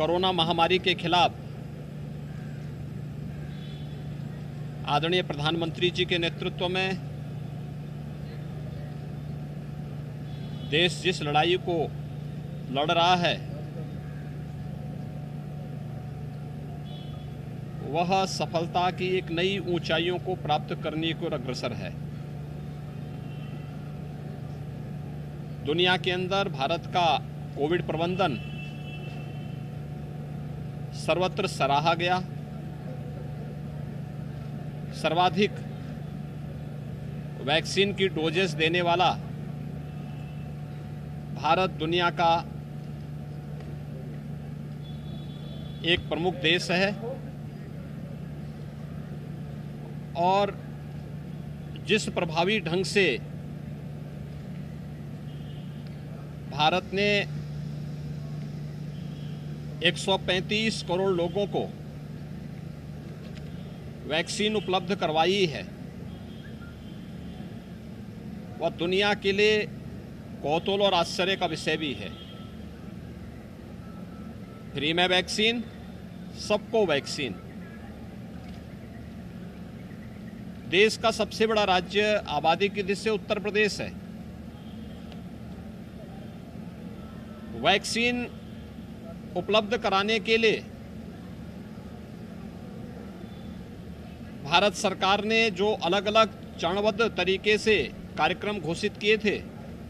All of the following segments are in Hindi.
कोरोना महामारी के खिलाफ आदरणीय प्रधानमंत्री जी के नेतृत्व में देश जिस लड़ाई को लड़ रहा है वह सफलता की एक नई ऊंचाइयों को प्राप्त करने को अग्रसर है। दुनिया के अंदर भारत का कोविड प्रबंधन सर्वत्र सराहा गया। सर्वाधिक वैक्सीन की डोजेस देने वाला भारत दुनिया का एक प्रमुख देश है और जिस प्रभावी ढंग से भारत ने 135 करोड़ लोगों को वैक्सीन उपलब्ध करवाई है वह दुनिया के लिए कौतूहल और आश्चर्य का विषय भी है। फ्री में वैक्सीन, सबको वैक्सीन। देश का सबसे बड़ा राज्य आबादी की दृष्टि से उत्तर प्रदेश है। वैक्सीन उपलब्ध कराने के लिए भारत सरकार ने जो अलग अलग चरणबद्ध तरीके से कार्यक्रम घोषित किए थे,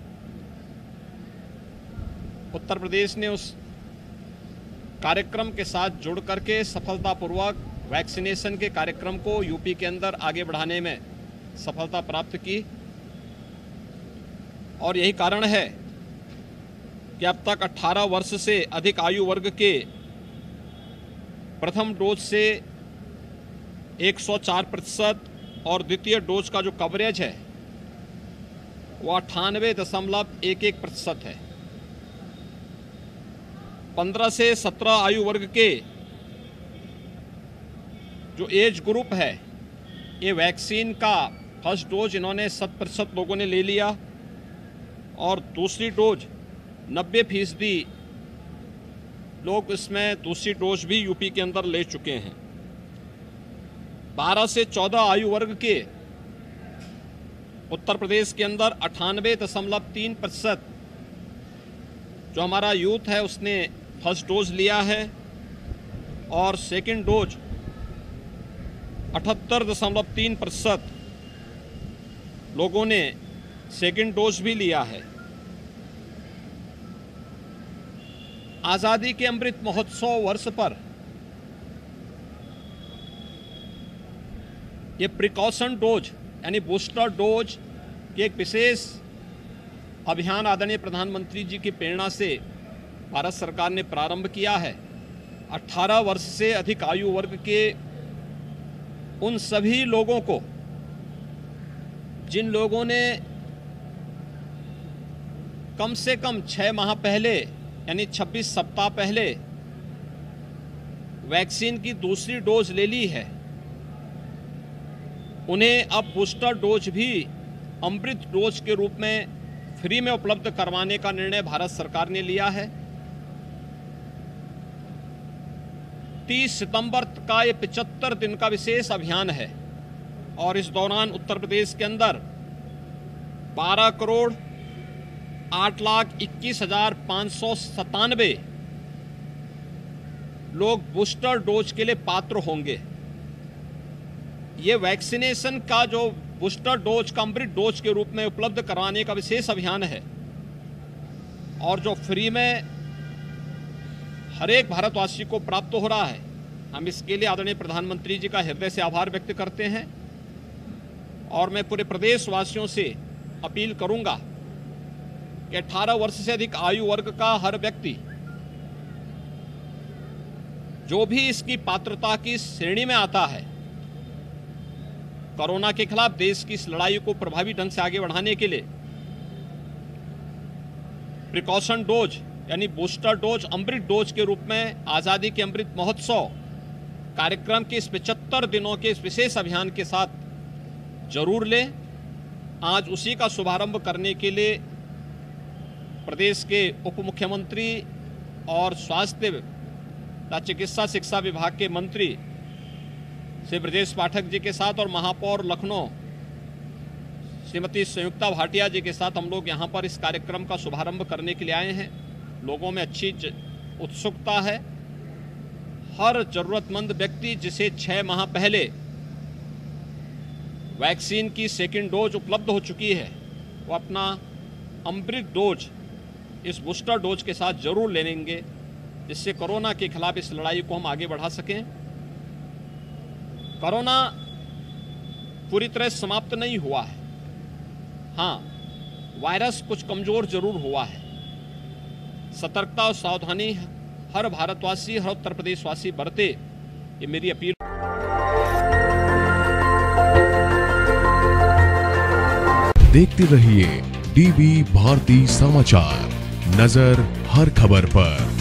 उत्तर प्रदेश ने उस कार्यक्रम के साथ जुड़ करके सफलतापूर्वक वैक्सीनेशन के कार्यक्रम को यूपी के अंदर आगे बढ़ाने में सफलता प्राप्त की और यही कारण है कि अब तक 18 वर्ष से अधिक आयु वर्ग के प्रथम डोज से 104% और द्वितीय डोज का जो कवरेज है वो 98.11% है। 15 से 17 आयु वर्ग के जो एज ग्रुप है ये वैक्सीन का फर्स्ट डोज इन्होंने 100% लोगों ने ले लिया और दूसरी डोज 90% लोग इसमें दूसरी डोज भी यूपी के अंदर ले चुके हैं। 12 से 14 आयु वर्ग के उत्तर प्रदेश के अंदर 98.3% जो हमारा यूथ है उसने फर्स्ट डोज लिया है और सेकंड डोज 78.3% लोगों ने सेकंड डोज भी लिया है। आज़ादी के अमृत महोत्सव वर्ष पर ये प्रिकॉशन डोज यानी बूस्टर डोज के एक विशेष अभियान आदरणीय प्रधानमंत्री जी की प्रेरणा से भारत सरकार ने प्रारंभ किया है। 18 वर्ष से अधिक आयु वर्ग के उन सभी लोगों को जिन लोगों ने कम से कम 6 माह पहले यानी 26 सप्ताह पहले वैक्सीन की दूसरी डोज ले ली है, उन्हें अब बूस्टर डोज भी अमृत डोज के रूप में फ्री में उपलब्ध करवाने का निर्णय भारत सरकार ने लिया है। 30 सितंबर का ये 75 दिन का विशेष अभियान है और इस दौरान उत्तर प्रदेश के अंदर 12,08,21,597 लोग बूस्टर डोज के लिए पात्र होंगे। ये वैक्सीनेशन का जो बूस्टर डोज का अमृत डोज के रूप में उपलब्ध कराने का विशेष अभियान है और जो फ्री में हर एक भारतवासी को प्राप्त हो रहा है, हम इसके लिए आदरणीय प्रधानमंत्री जी का हृदय से आभार व्यक्त करते हैं और मैं पूरे प्रदेशवासियों से अपील करूंगा कि 18 वर्ष से अधिक आयु वर्ग का हर व्यक्ति जो भी इसकी पात्रता की श्रेणी में आता है, कोरोना के खिलाफ देश की इस लड़ाई को प्रभावी ढंग से आगे बढ़ाने के लिए प्रिकॉशन डोज यानी बूस्टर डोज अमृत डोज के रूप में आज़ादी के अमृत महोत्सव कार्यक्रम के इस 75 दिनों के इस विशेष अभियान के साथ जरूर लें। आज उसी का शुभारंभ करने के लिए प्रदेश के उप मुख्यमंत्री और स्वास्थ्य चिकित्सा शिक्षा विभाग के मंत्री श्री ब्रजेश पाठक जी के साथ और महापौर लखनऊ श्रीमती संयुक्ता भाटिया जी के साथ हम लोग यहाँ पर इस कार्यक्रम का शुभारंभ करने के लिए आए हैं। लोगों में अच्छी उत्सुकता है। हर जरूरतमंद व्यक्ति जिसे 6 माह पहले वैक्सीन की सेकेंड डोज उपलब्ध हो चुकी है, वो अपना अमृत डोज इस बूस्टर डोज के साथ जरूर ले लेंगे, जिससे कोरोना के खिलाफ इस लड़ाई को हम आगे बढ़ा सकें। कोरोना पूरी तरह समाप्त नहीं हुआ है। हाँ, वायरस कुछ कमजोर जरूर हुआ है। सतर्कता और सावधानी हर भारतवासी, हर उत्तर प्रदेशवासी बरते, ये मेरी अपील। देखते रहिए डीवी भारती समाचार, नजर हर खबर पर।